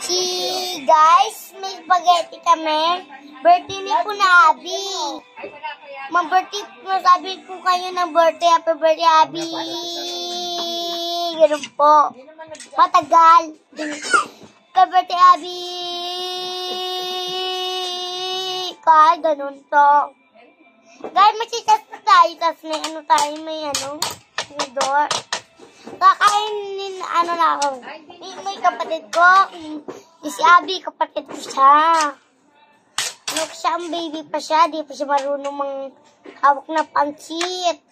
Guys, may spaghetti kami. Birthday ni po na Abby. Mag-birthday po, sabi ko kayo ng birthday. Happy birthday, Abby. Ganun po. Matagal. Happy birthday, Abby. Kaya ganun to. Guys, masitas na tayo. Tapos may ano tayo, may door. Kakainin, na ako. May kapatid ko. Si Abby, kapatid ko siya. Siya ang baby pa siya. Di pa siya marunong hawak na pansit.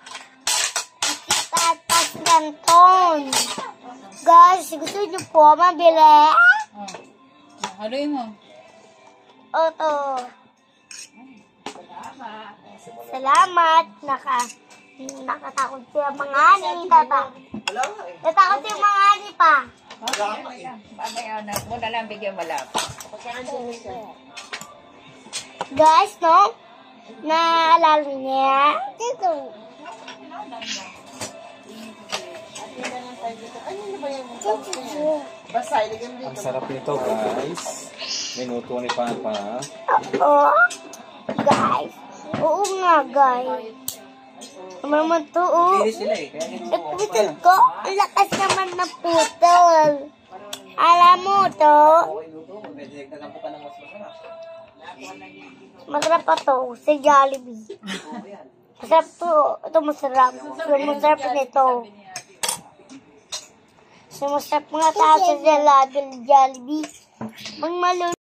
Tatas ganton. Guys, gusto niyo po mabili? Haluin mo. Oto. Salamat. Nakatakot siya mga ani. Natakot siya mga ani pa. Mo na lang bigyan mo lang. Guys, no? Naalala niya? Dito. Ang sarap nito, guys. Minuto ni Papa. Oo. Guys. Oo nga, guys. Naman to, oh. Putol ko. Lakas naman na putol. Alam mo to? Masarap pa to. Sa Jollibee. Masarap to. Ito masarap. Masarap nito. Masarap mga tao sa Jollibee. Mang malo.